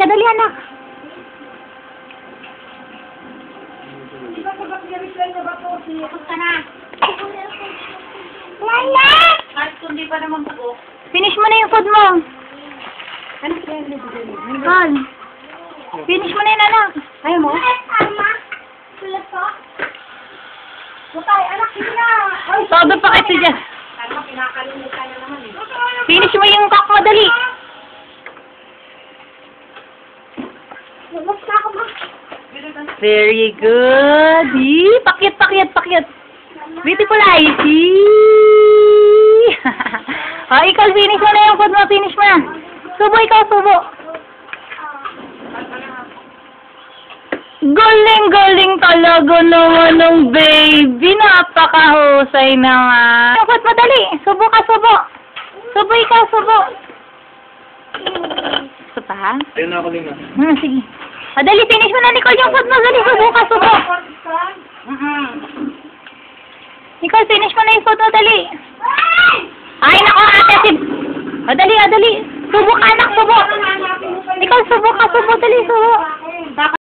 ka, dali anak. Ikot ka na. Lala! Kahit kundi pa naman buo. Finish mo na yung food mo. Ano kaya Nicole. Finish mo na yun, anak. Ayaw mo? Sulat po? Bukay, anak, hindi na. Ay, Todo pa kasi dyan. Ano, kinakalimutan na naman eh. Finish mo yung cock mo, dali. labas na ako, ma. Very good. Pakyat, pakyat, pakyat. Beautiful eyes. Oh, ikaw, finish mo na yung food mo. Finish mo na. Subo, ikaw, subo. Galing-galing talaga naman ng baby. Napakahusay naman. Yung food mo, dali. Subo ka, subo. Subo, ikaw, subo. Gusto pa, ha? Ayun na ako din ah. Sige. Dali, finish mo na, Nicole, yung food mo. Dali, subo ka, subo. Nicole, finish mo na yung food mo, dali. Ay, nako, ate, dali, dali. Subo ka, anak, subo. Nicole, subo ka, subo, dali, subo.